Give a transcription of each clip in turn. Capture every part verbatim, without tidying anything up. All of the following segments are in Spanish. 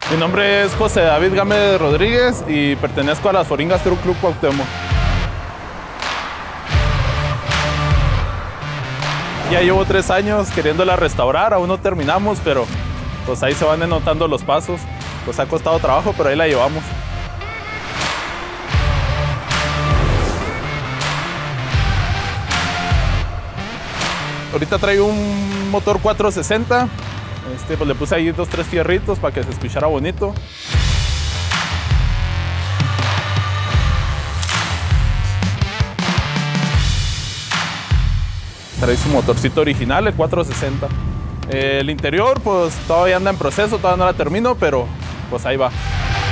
Mi nombre es José David Gámez Rodríguez y pertenezco a las Foringas Truck Club Cuauhtémoc. Ya llevo tres años queriéndola restaurar, aún no terminamos, pero pues ahí se van notando los pasos. Pues ha costado trabajo, pero ahí la llevamos. Ahorita traigo un motor cuatrocientos sesenta. Este, pues le puse ahí dos, tres fierritos para que se escuchara bonito. Trae su motorcito original, el cuatrocientos sesenta. Eh, el interior, pues todavía anda en proceso, todavía no la termino, pero pues ahí va.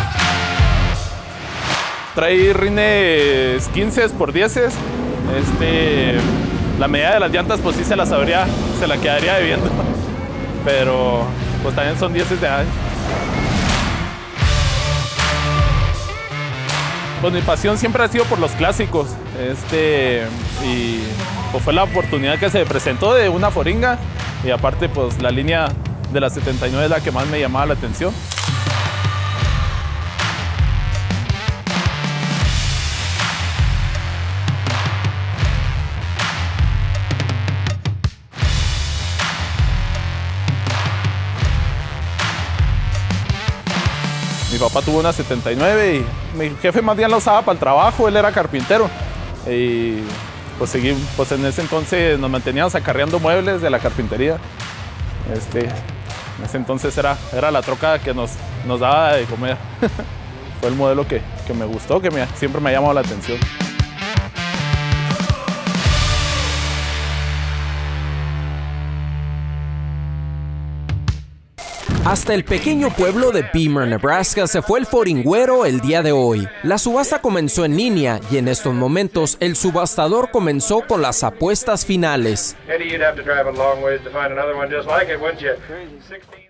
Trae rines quince por diez. Este, la medida de las llantas, pues sí se la sabría, se la quedaría debiendo. Pero pues también son diez de año. Pues mi pasión siempre ha sido por los clásicos. Este, y pues fue la oportunidad que se presentó de una Foringa. Y aparte, pues la línea de la setenta y nueve es la que más me llamaba la atención. Mi papá tuvo una setenta y nueve y mi jefe más bien la usaba para el trabajo, él era carpintero. Y pues, seguí, pues en ese entonces nos manteníamos acarreando muebles de la carpintería. Este, en ese entonces era, era la troca que nos, nos daba de comer. Fue el modelo que, que me gustó, que me, siempre me ha llamado la atención. Hasta el pequeño pueblo de Beamer, Nebraska, se fue el foringüero el día de hoy. La subasta comenzó en línea y en estos momentos el subastador comenzó con las apuestas finales.